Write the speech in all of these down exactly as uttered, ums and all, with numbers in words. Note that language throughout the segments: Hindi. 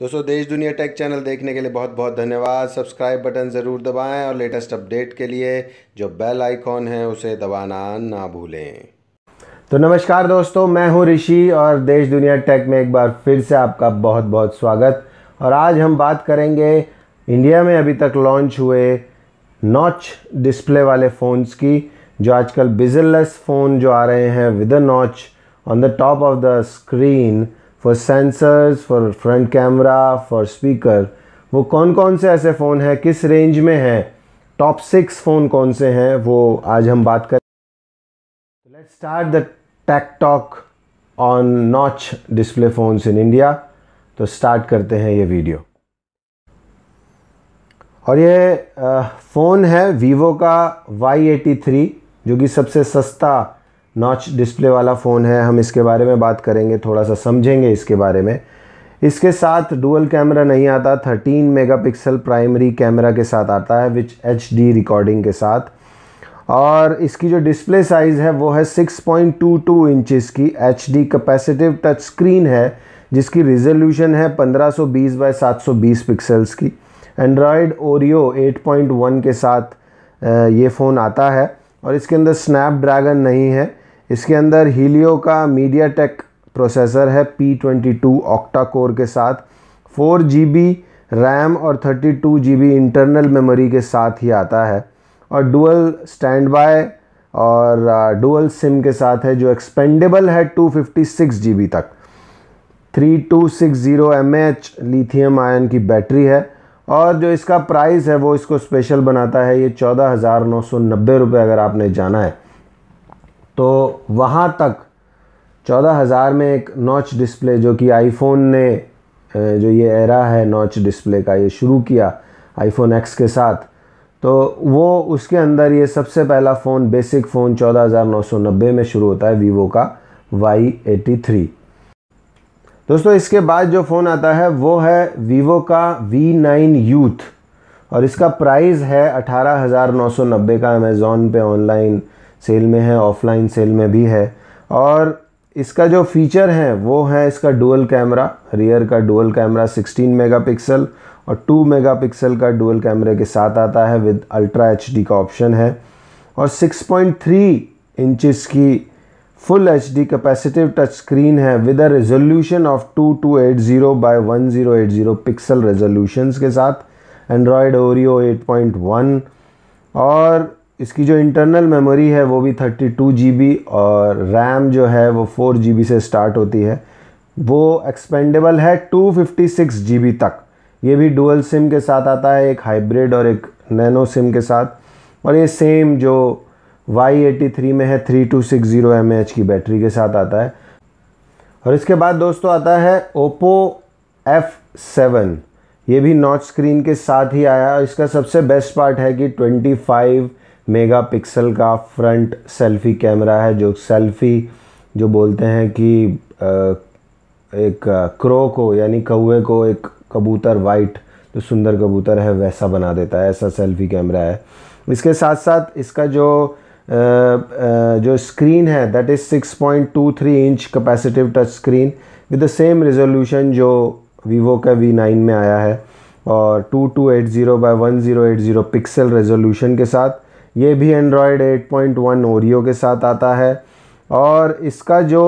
दोस्तों, देश दुनिया टेक चैनल देखने के लिए बहुत बहुत धन्यवाद। सब्सक्राइब बटन ज़रूर दबाएं और लेटेस्ट अपडेट के लिए जो बेल आइकॉन है उसे दबाना ना भूलें। तो नमस्कार दोस्तों, मैं हूं ऋषि और देश दुनिया टेक में एक बार फिर से आपका बहुत बहुत स्वागत। और आज हम बात करेंगे इंडिया में अभी तक लॉन्च हुए नॉच डिस्प्ले वाले फ़ोन्स की, जो आजकल बिजरलेस फ़ोन जो आ रहे हैं with a notch on the top of the screen for sensors, for front camera, for speaker. वो कौन कौन से ऐसे फ़ोन हैं, किस रेंज में हैं, टॉप सिक्स फ़ोन कौन से हैं, वो आज हम बात करें। Let's start the tech talk on notch display phones in India. तो स्टार्ट करते हैं ये वीडियो। और ये फ़ोन है वीवो का वाई एटी थ्री, जो कि सबसे सस्ता नॉच डिस्प्ले वाला फ़ोन है। हम इसके बारे में बात करेंगे, थोड़ा सा समझेंगे इसके बारे में। इसके साथ डुअल कैमरा नहीं आता, थर्टीन मेगापिक्सल प्राइमरी कैमरा के साथ आता है विच एच डी रिकॉर्डिंग के साथ। और इसकी जो डिस्प्ले साइज़ है वो है six point two two inches की H D capacitive touch screen है, जिसकी रिजोल्यूशन है पंद्रह सौ बीस बाय सात सौ बीस पिक्सल्स की। Android Oreo eight point one के साथ ये फ़ोन आता है और इसके अंदर स्नैपड्रैगन नहीं है। इसके अंदर हीलियो का मीडियाटेक प्रोसेसर है P twenty two octa core के साथ। फोर जी बी रैम और thirty two G B internal memory के साथ ही आता है और डुअल स्टैंड बाय और डुअल सिम के साथ है, जो एक्सपेंडेबल है two fifty six G B तक। Three two six zero M A H lithium ion की बैटरी है और जो इसका प्राइस है वो इसको स्पेशल बनाता है। ये चौदह हज़ार नौ सौ नब्बे रुपये अगर आपने जाना है तो वहाँ तक चौदह हज़ार में एक नॉच डिस्प्ले, जो कि आईफोन ने जो ये एरा है नॉच डिस्प्ले का ये शुरू किया आईफोन एक्स के साथ, तो वो उसके अंदर ये सबसे पहला फ़ोन, बेसिक फ़ोन चौदह हज़ार नौ सौ नब्बे में शुरू होता है, वीवो का वाई एटी थ्री। दोस्तों, इसके बाद जो फ़ोन आता है वो है वीवो का वी नाइन यूथ और इसका प्राइस है अठारह हज़ार नौ सौ नब्बे का। अमेज़ॉन पे ऑनलाइन सेल में है, ऑफलाइन सेल में भी है। और इसका जो फीचर है वो है इसका डुअल कैमरा, रियर का डुअल कैमरा सिक्सटीन मेगापिक्सल और टू मेगापिक्सल का डुअल कैमरे के साथ आता है विद अल्ट्रा एच डी का ऑप्शन है। और सिक्स पॉइंट थ्री इंचेस की full H D capacitive touch screen है with a resolution of two two eight zero by one zero eight zero pixel resolutions के साथ। Android Oreo eight point one और इसकी जो इंटरनल मेमोरी है वो भी थर्टी टू जी बी और रैम जो है वो फोर जी बी से स्टार्ट होती है। वो एक्सपेंडेबल है two fifty six G B तक। ये भी डुअल सिम के साथ आता है, एक हाइब्रिड और एक नैनो सिम के साथ। और ये सेम जो वाई एटी थ्री में है three two six zero M A H की बैटरी के साथ आता है। और इसके बाद दोस्तों आता है ओप्पो एफ सेवन। ये भी नॉच स्क्रीन के साथ ही आया। इसका सबसे बेस्ट पार्ट है कि ट्वेंटी फाइव मेगापिक्सल का फ्रंट सेल्फी कैमरा है, जो सेल्फी जो बोलते हैं कि एक क्रो को यानी कौवे को एक कबूतर वाइट जो सुंदर कबूतर है वैसा बना देता है, ऐसा सेल्फी कैमरा है। इसके साथ साथ इसका जो जो स्क्रीन है that is six point two three inch capacitive touch screen with the same resolution जो वीवो का वी नाइन में आया है और two two eight zero by one zero eight zero pixel resolution के साथ। ये भी Android eight point one Oreo के साथ आता है। और इसका जो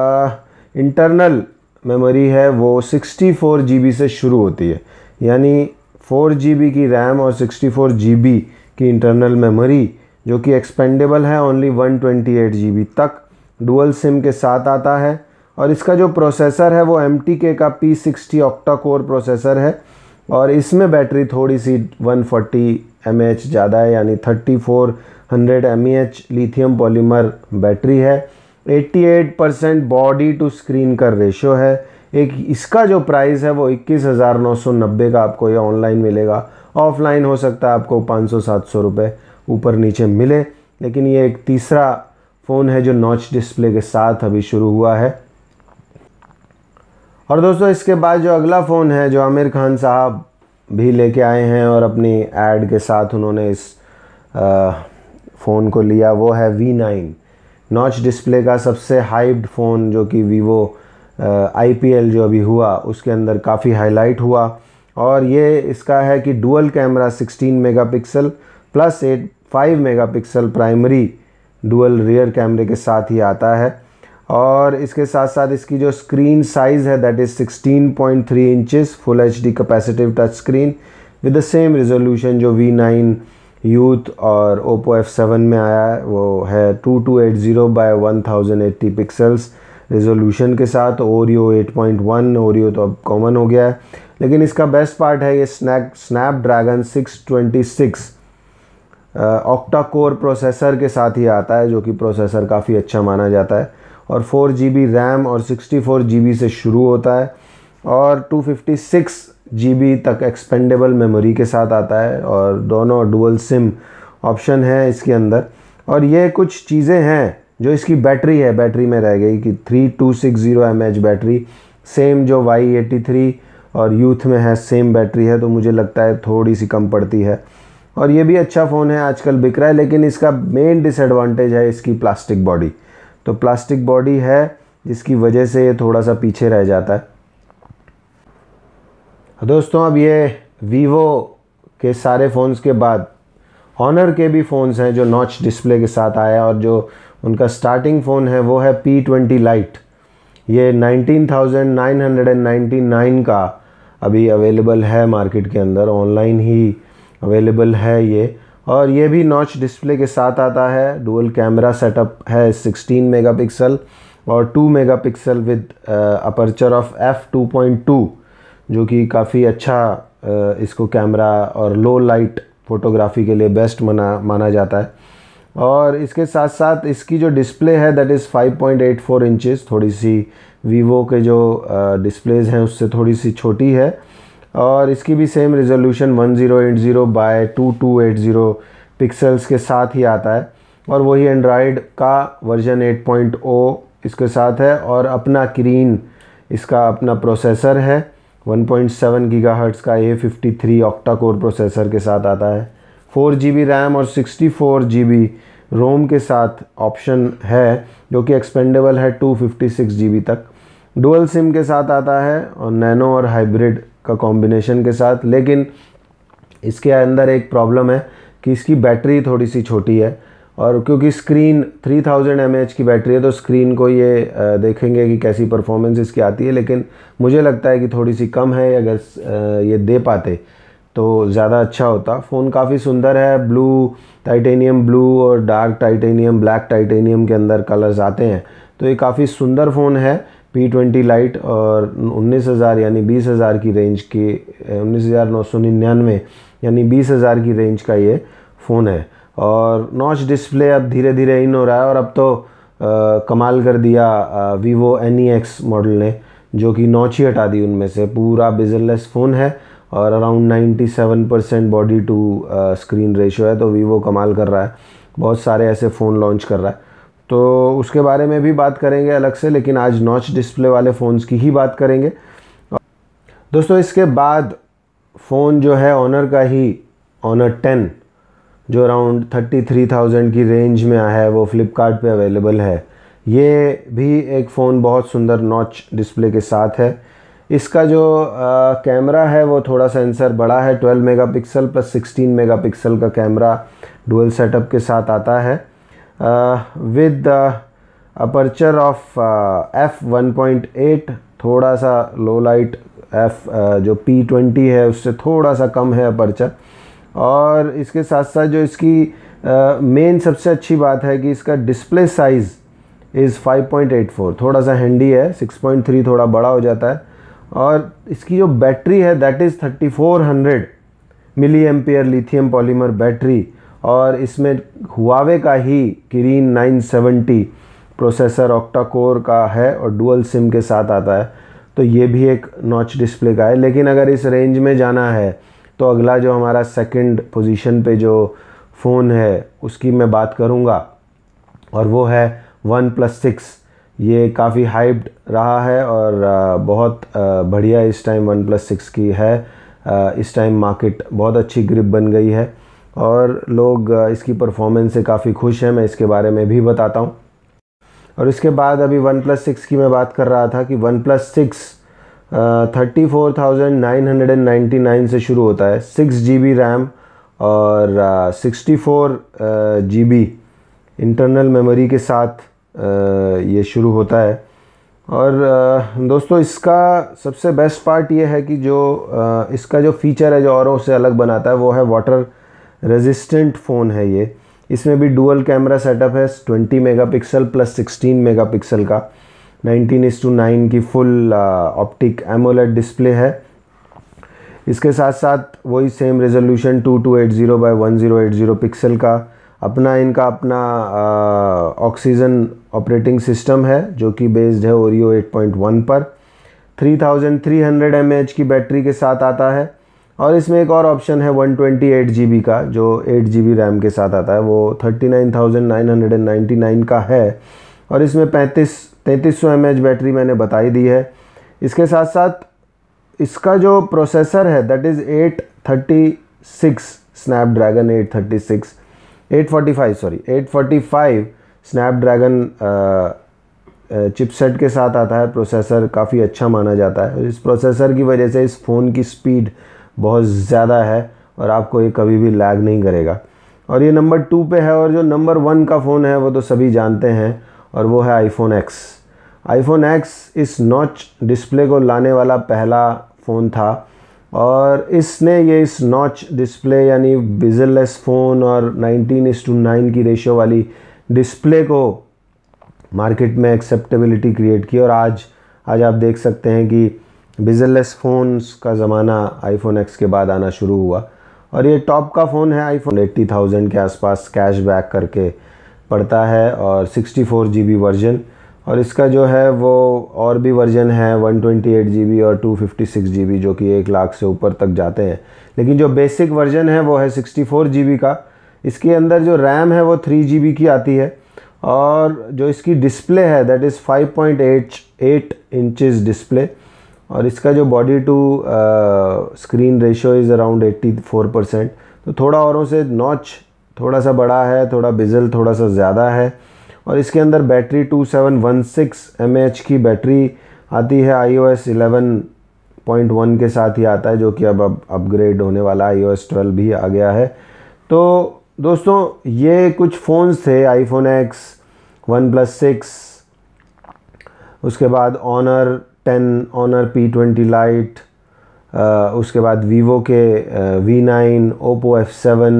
इंटरनल मेमोरी है वो सिक्सटी फोर जी बी से शुरू होती है, यानी फोर जी बी की रैम और सिक्सटी फोर जी बी की इंटरनल मेमोरी, जो कि एक्सपेंडेबल है only one twenty eight G B तक। डुअल सिम के साथ आता है। और इसका जो प्रोसेसर है वो एम टी के का P sixty octa core processor है और इसमें बैटरी थोड़ी सी one forty M A H ज़्यादा है, यानी thirty four hundred M A H lithium polymer battery है। Eighty eight percent body to screen का रेशो है। एक इसका जो प्राइस है वो इक्कीस हज़ार नौ सौ नब्बे का आपको ये ऑनलाइन मिलेगा। ऑफलाइन हो सकता है आपको पाँच सौ सात सौ रुपये ऊपर नीचे मिले, लेकिन ये एक तीसरा फ़ोन है जो नॉच डिस्प्ले के साथ अभी शुरू हुआ है। और दोस्तों, इसके बाद जो अगला फ़ोन है जो आमिर खान साहब भी लेके आए हैं और अपनी एड के साथ उन्होंने इस फ़ोन को लिया, वो है वी नाइन। नॉच डिस्प्ले का सबसे हाइप्ड फ़ोन जो कि वीवो आईपीएल जो अभी हुआ उसके अंदर काफ़ी हाईलाइट हुआ। और ये इसका है कि dual camera sixteen megapixel plus eight five megapixel primary dual rear कैमरे के साथ ही आता है। और इसके साथ साथ इसकी जो स्क्रीन साइज़ है that is sixteen point three inches full H D capacitive touch screen with the same resolution जो वी नाइन यूथ और ओप्पो एफ सेवन में आया है, वो है two two eight zero by one thousand eighty pixels resolution के साथ। Oreo eight point one, Oreo तो अब कॉमन हो गया है, लेकिन इसका बेस्ट पार्ट है ये snap Snapdragon six twenty six octa core processor के साथ ही आता है, जो कि प्रोसेसर काफ़ी अच्छा माना जाता है। और फोर जी बी रैम और सिक्सटी फोर जी बी से शुरू होता है और two fifty six G B तक एक्सपेंडेबल मेमोरी के साथ आता है और दोनों डुअल सिम ऑप्शन है इसके अंदर। और ये कुछ चीज़ें हैं जो इसकी बैटरी है, बैटरी में रह गई कि three two six zero M H battery, same जो वाई एटी थ्री और यूथ में है सेम बैटरी है, तो मुझे लगता है थोड़ी सी कम पड़ती है। और ये भी अच्छा फ़ोन है, आजकल बिक रहा है, लेकिन इसका मेन डिसएडवांटेज है इसकी प्लास्टिक बॉडी। तो प्लास्टिक बॉडी है जिसकी वजह से ये थोड़ा सा पीछे रह जाता है। दोस्तों अब ये वीवो के सारे फ़ोन्स के बाद ऑनर के भी फ़ोन्स हैं जो नॉच डिस्प्ले के साथ आया, और जो उनका स्टार्टिंग फ़ोन है वो है पी ट्वेंटी लाइट। ये nineteen thousand nine hundred ninety nine का अभी अवेलेबल है मार्केट के अंदर, ऑनलाइन ही अवेलेबल है ये। और ये भी नॉच डिस्प्ले के साथ आता है, डुअल कैमरा सेटअप है सिक्सटीन मेगापिक्सल और two megapixel with aperture of F two point two, जो कि काफ़ी अच्छा uh, इसको कैमरा और लो लाइट फ़ोटोग्राफी के लिए बेस्ट माना माना जाता है। और इसके साथ साथ इसकी जो डिस्प्ले है that is five point eight four inches, थोड़ी सी वीवो के जो डिस्प्लेज़ uh, हैं उससे थोड़ी सी छोटी है। और इसकी भी same resolution one zero eight zero by two two eight zero pixels के साथ ही आता है। और वही एंड्रॉयड का वर्जन एट पॉइंट ज़ीरो इसके साथ है, और अपना किरीन इसका अपना प्रोसेसर है वन पॉइंट सेवन गीगाहर्ट्ज़ का A fifty three octa core processor के साथ आता है। फोर जी बी रैम और sixty four G B ROM के साथ ऑप्शन है, जो कि एक्सपेंडेबल है two fifty six G B तक। डुअल सिम के साथ आता है और नैनो और हाइब्रिड का कॉम्बिनेशन के साथ। लेकिन इसके अंदर एक प्रॉब्लम है कि इसकी बैटरी थोड़ी सी छोटी है, और क्योंकि screen three thousand M A H की बैटरी है तो स्क्रीन को ये देखेंगे कि कैसी परफॉर्मेंस इसकी आती है, लेकिन मुझे लगता है कि थोड़ी सी कम है। अगर ये दे पाते तो ज़्यादा अच्छा होता। फ़ोन काफ़ी सुंदर है, ब्लू टाइटेनियम ब्लू और डार्क टाइटेनियम ब्लैक टाइटेनियम के अंदर कलर्स आते हैं, तो ये काफ़ी सुंदर फ़ोन है पी ट्वेंटी लाइट। और उन्नीस हज़ार यानी बीस हज़ार की रेंज की उन्नीस हज़ार नौ सौ निन्यानवे यानी बीस हज़ार की रेंज का ये फ़ोन है। और नॉच डिस्प्ले अब धीरे धीरे इन हो रहा है, और अब तो आ, कमाल कर दिया Vivo N E X model ने, जो कि नॉच ही हटा दी उनमें से। पूरा बेजललेस फ़ोन है और around ninety seven percent body to screen ratio है, तो वीवो कमाल कर रहा है, बहुत सारे ऐसे फ़ोन लॉन्च कर रहा है। तो उसके बारे में भी बात करेंगे अलग से, लेकिन आज नॉच डिस्प्ले वाले फ़ोन्स की ही बात करेंगे। दोस्तों इसके बाद फ़ोन जो है ऑनर का ही ऑनर टेन, जो अराउंड थर्टी थ्री थाउजेंड की रेंज में आया है, वो फ्लिपकार्ट पे अवेलेबल है। ये भी एक फ़ोन बहुत सुंदर नॉच डिस्प्ले के साथ है। इसका जो आ, कैमरा है वो थोड़ा सेंसर बड़ा है, twelve megapixel plus sixteen megapixel का कैमरा डुअल सेटअप के साथ आता है with aperture of F one point eight, थोड़ा सा लो लाइट एफ जो पी ट्वेंटी है उससे थोड़ा सा कम है अपर्चर। और इसके साथ साथ जो इसकी मेन uh, सबसे अच्छी बात है कि इसका display size is five point eight four, थोड़ा सा हैंडी है, सिक्स पॉइंट थ्री थोड़ा बड़ा हो जाता है। और इसकी जो बैटरी है that is thirty four hundred milliampere lithium polymer battery, और इसमें हुआवे का ही Kirin nine seventy processor octa core का है और डुअल सिम के साथ आता है। तो ये भी एक नॉच डिस्प्ले का है। लेकिन अगर इस रेंज में जाना है तो अगला जो हमारा सेकंड पोजीशन पे जो फ़ोन है उसकी मैं बात करूँगा, और वो है वन प्लस सिक्स। ये काफ़ी हाइप्ड रहा है और बहुत बढ़िया इस टाइम वन प्लस सिक्स की है। इस टाइम मार्केट बहुत अच्छी ग्रिप बन गई है और लोग इसकी परफॉर्मेंस से काफ़ी खुश हैं। मैं इसके बारे में भी बताता हूँ। और इसके बाद अभी वन प्लस सिक्स की मैं बात कर रहा था कि OnePlus six thirty four thousand nine hundred and ninety nine से शुरू होता है, सिक्स जी बी रैम और sixty four G B internal memory के साथ uh, ये शुरू होता है। और uh, दोस्तों इसका सबसे बेस्ट पार्ट ये है कि जो uh, इसका जो फीचर है जो औरों से अलग बनाता है वो है वाटर रेजिस्टेंट फ़ोन है ये। इसमें भी डुअल कैमरा सेटअप है, twenty megapixel plus sixteen megapixel का, नाइनटीन इस टू नाइन की फुल ऑप्टिक एमोलेड डिस्प्ले है। इसके साथ साथ वही same resolution two two eight zero by one zero eight zero pixel का अपना इनका अपना ऑक्सीजन ऑपरेटिंग सिस्टम है जो कि बेस्ड है ओरियो एट पॉइंट वन पर। Three thousand three hundred M A H की बैटरी के साथ आता है। और इसमें एक और ऑप्शन है one twenty eight G B का जो एट जी बी रैम के साथ आता है, वो thirty nine thousand nine hundred and ninety nine का है। और इसमें पैंतीस तैंतीस सौ एम ए एच बैटरी मैंने बताई दी है। इसके साथ साथ इसका जो प्रोसेसर है that is eight thirty six Snapdragon eight thirty six eight forty five sorry eight forty five Snapdragon chipset के साथ आता है। प्रोसेसर काफ़ी अच्छा माना जाता है। इस प्रोसेसर की वजह से इस फ़ोन की स्पीड बहुत ज़्यादा है और आपको ये कभी भी लैग नहीं करेगा। और ये नंबर टू पे है। और जो नंबर वन का फ़ोन है वो तो सभी जानते हैं और वो है आईफोन एक्स। आईफोन एक्स इस नॉच डिस्प्ले को लाने वाला पहला फ़ोन था और इसने ये इस नॉच डिस्प्ले यानी बिजललेस फ़ोन और नाइनटीन इस टू नाइन की रेशियो वाली डिस्प्ले को मार्केट में एक्सेप्टेबिलिटी क्रिएट की। और आज आज आप देख सकते हैं कि बिजललेस फ़ोन्स का ज़माना आईफोन एक्स के बाद आना शुरू हुआ। और ये टॉप का फ़ोन है, आईफोन एट्टी थाउजेंड के आसपास कैश बैक करके पड़ता है और sixty four G B version. और इसका जो है वो और भी वर्जन है one twenty eight G B और two fifty six G B जो कि एक लाख से ऊपर तक जाते हैं। लेकिन जो बेसिक वर्जन है वो है सिक्सटी फोर जी बी का। इसके अंदर जो रैम है वो थ्री जी बी की आती है और जो इसकी डिस्प्ले है that is five point eight eight inches display. और इसका जो body to screen ratio is around eighty four percent. तो थोड़ा औरों से नॉच थोड़ा सा बड़ा है, थोड़ा बिजल थोड़ा सा ज़्यादा है। और इसके अंदर battery two seven one six M A H की बैटरी आती है। I O S eleven point one के साथ ही आता है जो कि अब अब अपग्रेड होने वाला आई ओ एस ट्वेल्व भी आ गया है। तो दोस्तों ये कुछ फ़ोन्स थे, iPhone X, OnePlus six, उसके बाद Honor ten, Honor P twenty lite, उसके बाद वीवो के V nine, Oppo F seven,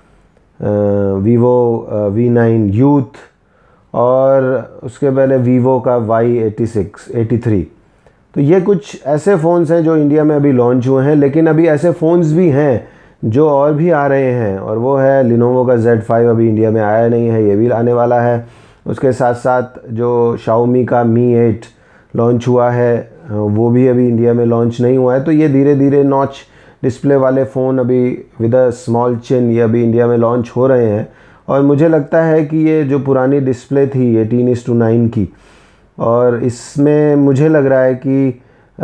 Vivo V nine youth और उसके पहले वीवो का Y eighty six eighty three. तो ये कुछ ऐसे फ़ोन्स हैं जो इंडिया में अभी लॉन्च हुए हैं। लेकिन अभी ऐसे फ़ोन्स भी हैं जो और भी आ रहे हैं और वो है लिनोवो का ज़ेड फाइव अभी इंडिया में आया नहीं है, ये भी आने वाला है। उसके साथ साथ जो शाओमी का मी एट लॉन्च हुआ है वो भी अभी इंडिया में लॉन्च नहीं हुआ है। तो ये धीरे धीरे नॉच डिस्प्ले वाले फ़ोन अभी विद अ स्मॉल चिन ये अभी इंडिया में लॉन्च हो रहे हैं। और मुझे लगता है कि ये जो पुरानी डिस्प्ले थी एटीन इस टू नाइन की, और इसमें मुझे लग रहा है कि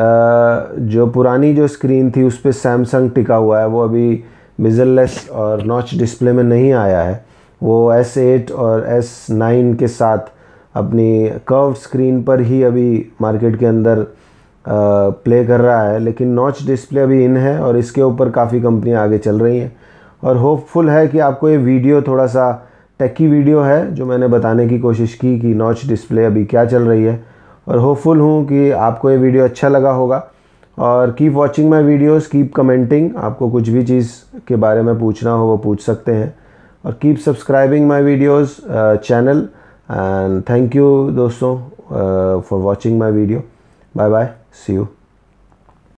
जो पुरानी जो स्क्रीन थी उस पर सैमसंग टिका हुआ है, वो अभी बिजललेस और नॉच डिस्प्ले में नहीं आया है। वो एस एट और एस नाइन के साथ अपनी कर्व स्क्रीन पर ही अभी मार्केट के अंदर प्ले कर रहा है। लेकिन नॉच डिस्प्ले अभी इन है और इसके ऊपर काफ़ी कंपनियां आगे चल रही हैं। और होपफुल है कि आपको ये वीडियो थोड़ा सा टेकी वीडियो है जो मैंने बताने की कोशिश की कि नॉच डिस्प्ले अभी क्या चल रही है। और होपफुल हूँ कि आपको ये वीडियो अच्छा लगा होगा। और keep watching my videos, keep commenting. आपको कुछ भी चीज़ के बारे में पूछना हो वो पूछ सकते हैं। और keep subscribing my videos channel. And thank you दोस्तों for watching my video. Bye bye, see you.